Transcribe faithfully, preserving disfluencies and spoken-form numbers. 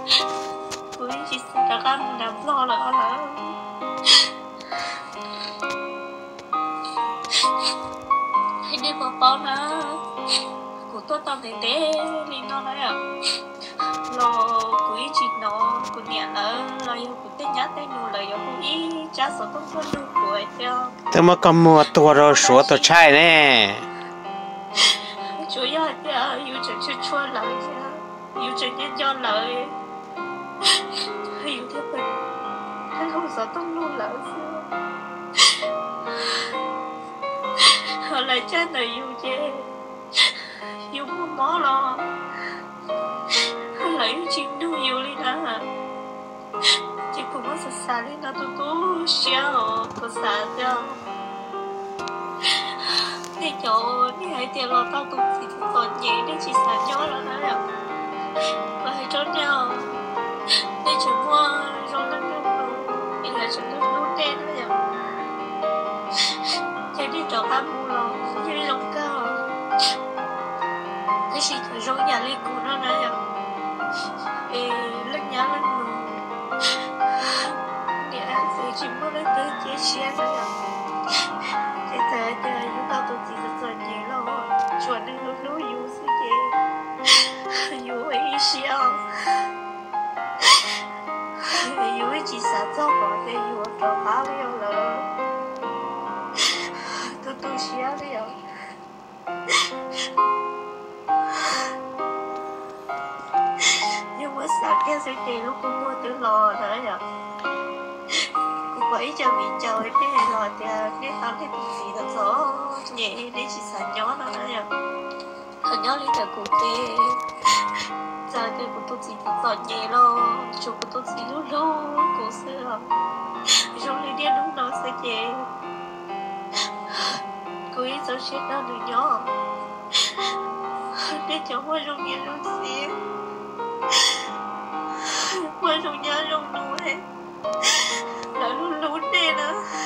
Ui chị sẽ đã ăn làm lo là là hãy đi vào bao na của tôi tao để té đi nó đấy à lo của chị nó của nhà là lo yêu của tên nhát tên nụ là yêu của ý cha sợ không có nụ của theo tôi mà còn mua tua rồi số tôi chạy nè chủ yếu là yêu chẳng chưa chua lại yêu chẳng nhân do lại yêu theo mình hay không sợ tông luôn là họ lại chết là yêu chê yêu không mó lo họ lại yêu chim đu yêu đi nè chỉ cũng có sợ xa đi nó tôi cố xéo có xa đâu để cho đi hãy tiền lo tao tụng gì thì còn nhẹ để chỉ xa nhỏ là nó đâu và hãy trốn nhau để chỉ mua rồi nó nó nó là chỉ nó nó đen nó đâu chỉ đi cho cá mua lo chỉ đi lông cao thế chỉ thử rồi nhà lên của nó nó đâu ê lên nhà lên nụ để ăn gì chỉ mua lên tới chế xe nó đâu thế thế thế chúng ta tụi chị rất là nhẹ lo chuẩn nên lúc lúc yêu sự chế yêu ấy xíu yêu ấy chỉ sợ cho bỏ thế yêu cho phá liêu là tôi tôi xíu liêu nhưng mà sợ cái sự chế lúc cũng mua từ lò nữa rồi vậy cho mình chơi để rồi thì cái tao cái gì đó số nhẹ để chỉ sợ nhỏ nó nữa rồi thật nhỏ đi từ cụ kê giờ cái của tôi chỉ sợ nhẹ lo chỗ của tôi chỉ lúc lúc cổ xưa rồi đi đi đúng nó sẽ nhẹ cô ấy sao chết đâu được nhỏ để cho hoa rong nhẹ rong xíu hoa rong nhẹ rong nuôi là luôn luôn đây nè